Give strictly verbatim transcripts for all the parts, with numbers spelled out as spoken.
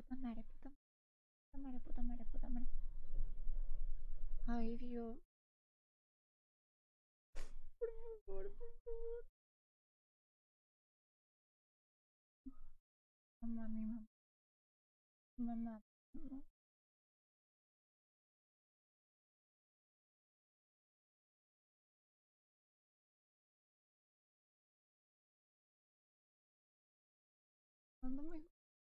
puta madre, puta madre, puta madre, puta madre. Ay, Dios. Por favor, por favor. Mamá, mi mamá. Mamá, mamá. ¿Cuándo me...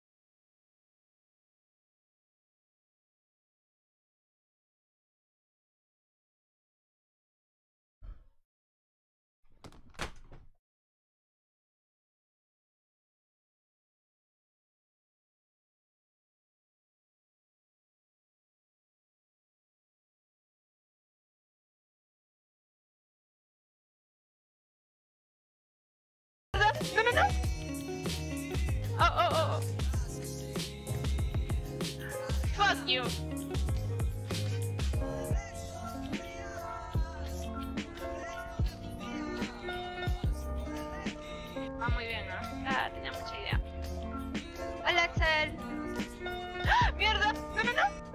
No, no, no. Oh, oh, oh. Fuck you. Va muy bien, ¿no? Ah, tenía mucha idea. Hola, Axel. ¡Ah! ¡Mierda! No, no, no.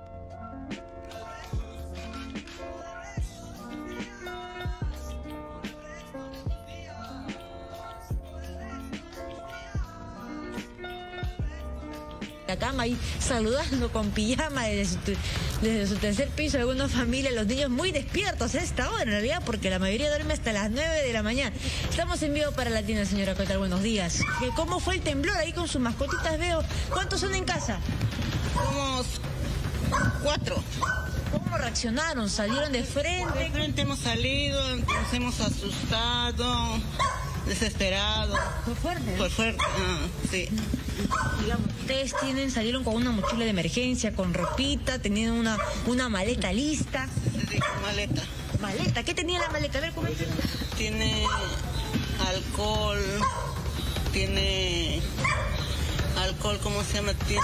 La cama ahí saludando con pijama desde su, desde su tercer piso. Algunas familias, los niños muy despiertos a esta hora en realidad, porque la mayoría duerme hasta las nueve de la mañana. Estamos en vivo para Latina, señora Cotal, buenos días. ¿Cómo fue el temblor ahí con sus mascotitas? Veo, ¿cuántos son en casa? Somos cuatro. ¿Cómo reaccionaron? ¿Salieron de frente? De frente hemos salido, nos hemos asustado, desesperado. ¿Fue fuerte? Fue fuerte, ah, sí. Digamos, ustedes tienen, salieron con una mochila de emergencia, con ropita, tenían una, una maleta lista. Sí, sí, maleta. ¿Maleta? ¿Qué tenía la maleta? A ver, ¿cómo es? Tiene alcohol, tiene alcohol, ¿cómo se llama? Tiene...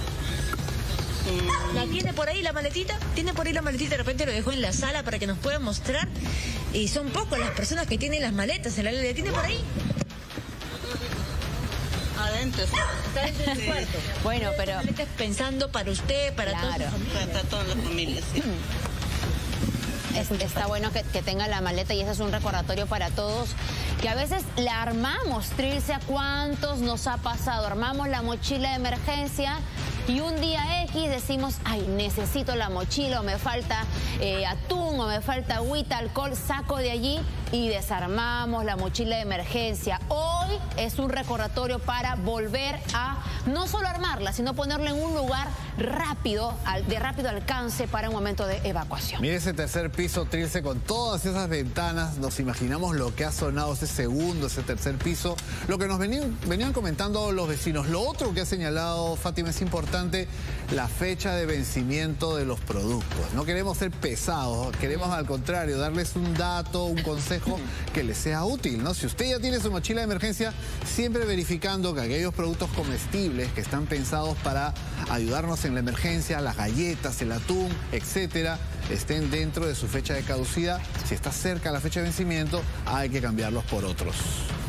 Mm. ¿La tiene por ahí la maletita? ¿Tiene por ahí la maletita? De repente lo dejó en la sala para que nos pueda mostrar. Y son pocas las personas que tienen las maletas. ¿La, la tiene por ahí? Adentro. Está dentro del Sí. cuarto. Bueno, pero... Maletas pensando para usted, para Claro. toda su familia. Para toda la familia, sí. Es- está bueno que, que tenga la maleta y ese es un recordatorio para todos, que a veces la armamos, Trilce, a cuántos nos ha pasado, armamos la mochila de emergencia y un día X decimos, ay, necesito la mochila, o me falta eh, atún, o me falta agüita, alcohol, saco de allí y desarmamos la mochila de emergencia. Hoy es un recordatorio para volver a no solo armarla, sino ponerla en un lugar rápido, al- de rápido alcance para un momento de evacuación. Mire ese tercer piso, Trilce, con todas esas ventanas. Nos imaginamos lo que ha sonado ese segundo, ese tercer piso. Lo que nos venían, venían comentando los vecinos. Lo otro que ha señalado Fátima es importante, la fecha de vencimiento de los productos. No queremos ser pesados, queremos al contrario darles un dato, un consejo que les sea útil, ¿no? Si usted ya tiene su mochila de emergencia, siempre verificando que aquellos productos comestibles que están pensados para ayudarnos en la emergencia, las galletas, el atún, etcétera, estén dentro de su fecha de caducidad. Si está cerca la fecha de vencimiento, hay que cambiarlos por otros.